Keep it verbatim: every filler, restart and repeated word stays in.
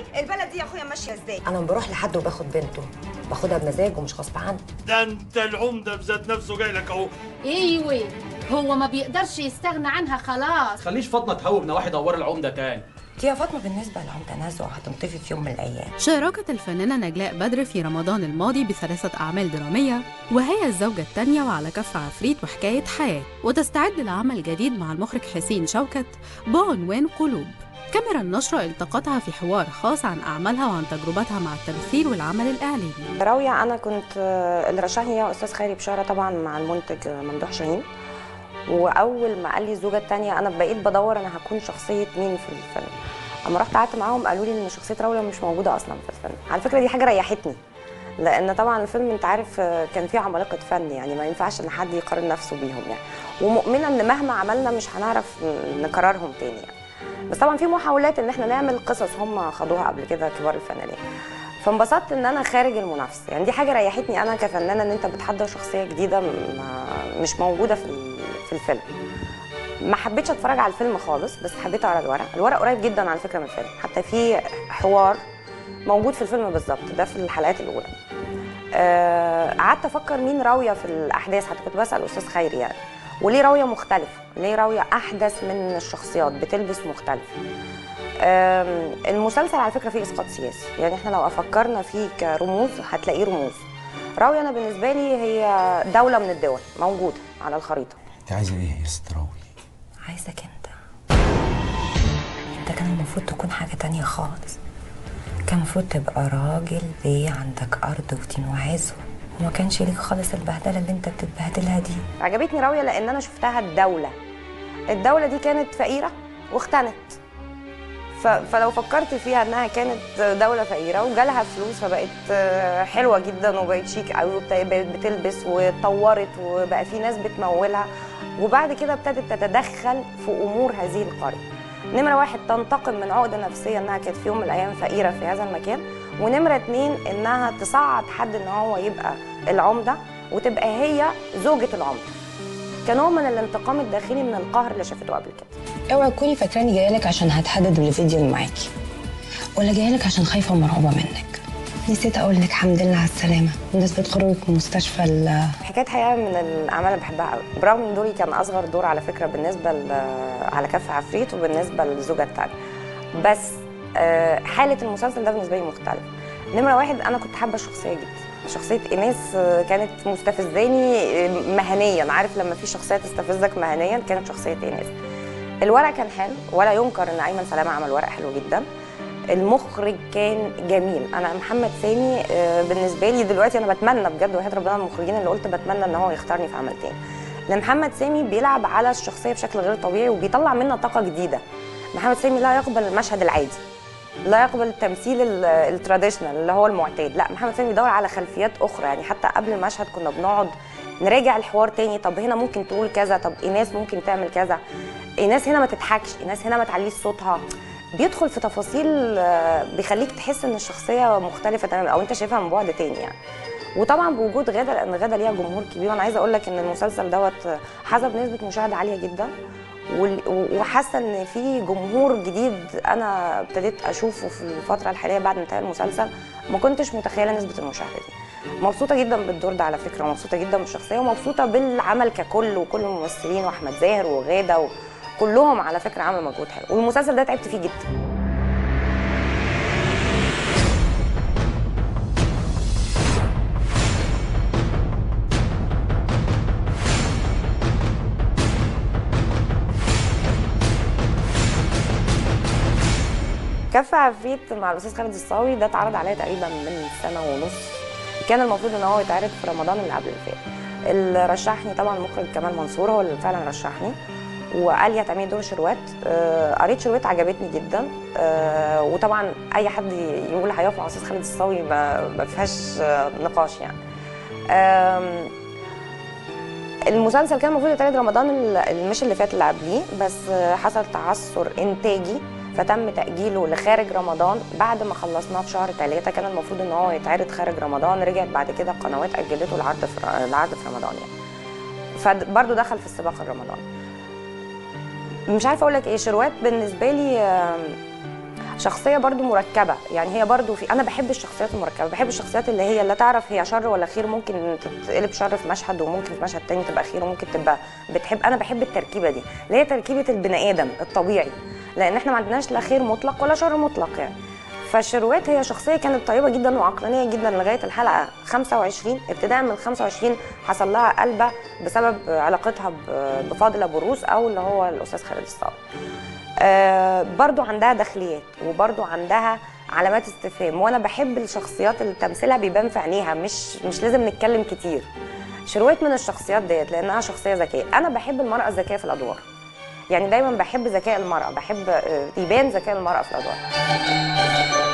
البلد دي يا اخويا ماشيه ازاي؟ انا لما بروح لحد وباخد بنته باخدها بمزاج ومش غصب عني. ده انت العمده بذات نفسه جاي لك اهو. ايوه هو ما بيقدرش يستغنى عنها خلاص. خليش فاطمه تهوب نواحي دوار العمده تاني. دي يا فاطمه بالنسبه للعمده نزوه هتنطفي في يوم من الايام. شاركت الفنانه نجلاء بدر في رمضان الماضي بثلاثه اعمال دراميه وهي الزوجه الثانيه وعلى كف عفريت وحكايه حياه، وتستعد لعمل جديد مع المخرج حسين شوكت بعنوان قلوب. كاميرا النشرة التقطها في حوار خاص عن أعمالها وعن تجربتها مع التمثيل والعمل الإعلامي. راوية أنا كنت اللي رشحني هي أستاذ خيري بشارة طبعا مع المنتج ممدوح شاهين، وأول ما قال لي الزوجة الثانية أنا بقيت بدور أنا هكون شخصية مين في الفيلم. أما رحت قعدت معاهم قالوا لي إن شخصية راوية مش موجودة أصلا في الفيلم. على فكرة دي حاجة ريحتني، لأن طبعا الفيلم أنت عارف كان فيه عمالقة فن، يعني ما ينفعش إن حد يقارن نفسه بيهم يعني، ومؤمنة إن مهما عملنا مش هنعرف نكررهم تاني يعني. بس طبعا في محاولات ان احنا نعمل قصص هم خدوها قبل كده كبار الفنانين، فانبسطت ان انا خارج المنافسه، يعني دي حاجه ريحتني انا كفنانه ان انت بتحضر شخصيه جديده مش موجوده في في الفيلم. ما حبيتش اتفرج على الفيلم خالص، بس حبيت اقرا الورق، الورق قريب جدا على فكره من الفيلم، حتى في حوار موجود في الفيلم بالظبط ده في الحلقات الاولى. قعدت افكر مين راويه في الاحداث، حتى كنت بسال استاذ خيري يعني وليه راوية مختلفة؟ ليه راوية أحدث من الشخصيات بتلبس مختلف؟ المسلسل على فكرة فيه إسقاط سياسي، يعني إحنا لو فكرنا فيه كرموز هتلاقيه رموز. راوية أنا بالنسبة لي هي دولة من الدول موجودة على الخريطة. أنت عايزة إيه يا ست راوية؟ عايزك أنت. أنت كان المفروض تكون حاجة تانية خالص. كان المفروض تبقى راجل بيه عندك أرض وتين وعزوة، وما كانش ليك خالص البهدله اللي انت بتتبهدلها دي. عجبتني راويه لان انا شفتها الدوله الدوله دي كانت فقيره واختنت، فلو فكرت فيها انها كانت دوله فقيره وجالها فلوس فبقت حلوه جدا وبقت شيك قوي وبقت بتلبس واتطورت وبقى في ناس بتمولها، وبعد كده ابتدت تتدخل في امور هذه القريه. نمره واحد تنتقم من عقده نفسيه انها كانت في يوم من الايام فقيره في هذا المكان، ونمره اتنين انها تصعد حد ان هو يبقى العمده وتبقى هي زوجه العمده، كنوع من الانتقام الداخلي من القهر اللي شافته قبل كده. اوعي تكوني فاكراني جايه لك عشان هتحدد الفيديو اللي معاكي، ولا جايه لك عشان خايفه ومرعوبه منك. نسيت اقول لك الحمد لله على السلامه بمناسبه خروجك من المستشفى. حكايه حقيقه من الاعمال اللي بحبها قوي، برغم ان دوري كان اصغر دور على فكره بالنسبه على كف عفريت وبالنسبه للزوجه الثانيه، بس حاله المسلسل ده بالنسبه لي مختلف. نمره واحد انا كنت حابه الشخصيه جدا، شخصيه ايناس كانت مستفزاني مهنيا، عارف لما في شخصيه تستفزك مهنيا، كانت شخصيه ايناس. الورق كان حلو ولا ينكر ان ايمن سلامه عمل ورق حلو جدا، المخرج كان جميل. انا محمد سامي بالنسبه لي دلوقتي انا بتمنى بجد وحياة ربنا المخرجين اللي قلت بتمنى ان هو يختارني في عمل تاني، لان محمد سامي بيلعب على الشخصيه بشكل غير طبيعي وبيطلع منها طاقه جديده. محمد سامي لا يقبل المشهد العادي، لا يقبل التمثيل التراديشنال اللي هو المعتاد، لا محمد سامي بيدور على خلفيات اخرى، يعني حتى قبل المشهد كنا بنقعد نراجع الحوار تاني، طب هنا ممكن تقول كذا، طب ايناس ممكن تعمل كذا، ايناس هنا ما تضحكش، ايناس هنا ما تعليش صوتها، بيدخل في تفاصيل بيخليك تحس ان الشخصيه مختلفه تماما او انت شايفها من بعد تاني يعني. وطبعا بوجود غاده، لان غاده ليها جمهور كبير، وانا عايزه اقول لك ان المسلسل دوت حسب نسبه مشاهده عاليه جدا، وحاسه ان في جمهور جديد انا ابتديت اشوفه في الفتره الحاليه بعد انتهاء المسلسل، ما كنتش متخيله نسبه المشاهده دي. مبسوطه جدا بالدور ده على فكره، ومبسوطه جدا بالشخصيه، ومبسوطه بالعمل ككل وكل الممثلين واحمد زاهر وغاده كلهم على فكره عملوا مجهود حلو، والمسلسل ده تعبت فيه جدا. كف عفريت مع الاستاذ خالد الصاوي ده اتعرض عليا تقريبا من سنه ونص، كان المفروض ان هو يتعرض في رمضان اللي قبل اللي فات. اللي رشحني طبعا المخرج كمال منصور، هو اللي فعلا رشحني وقال لي هتعملي دور شروات. آه قريت شروات عجبتني جدا، آه وطبعا اي حد يقول هيقف مع الاستاذ خالد الصاوي ما فيهاش آه نقاش يعني. آه المسلسل كان المفروض يتعرض رمضان مش اللي فات اللي قبليه، بس آه حصل تعثر انتاجي فتم تأجيله لخارج رمضان بعد ما خلصناه في شهر ثلاثة، كان المفروض ان هو يتعرض خارج رمضان، رجعت بعد كده القنوات أجلته العرض في العرض في رمضان يعني. فبرضه دخل في السباق الرمضاني. مش عارفه اقول لك ايه، شروات بالنسبه لي شخصيه برضو مركبه، يعني هي برضو في، انا بحب الشخصيات المركبه، بحب الشخصيات اللي هي لا تعرف هي شر ولا خير، ممكن تتقلب شر في مشهد وممكن في مشهد تاني تبقى خير وممكن تبقى بتحب. انا بحب التركيبه دي اللي هي تركيبه البني ادم الطبيعي، لان احنا ما عندناش لا خير مطلق ولا شر مطلق يعني. فشروات هي شخصيه كانت طيبه جدا وعقلانيه جدا لغايه الحلقه خمسة وعشرين، ابتداء من خمسة وعشرين حصل لها قلبه بسبب علاقتها بفاضل ابو الروس او اللي هو الاستاذ خالد الصاوي. آه برضو عندها داخليات وبرضو عندها علامات استفهام، وانا بحب الشخصيات اللي تمثيلها بيبان في عينيها، مش مش لازم نتكلم كتير. شروات من الشخصيات ديت لانها شخصيه ذكيه. انا بحب المراه الذكيه في الادوار، يعني دايما بحب ذكاء المراه، بحب يبان ذكاء المراه في الادوار.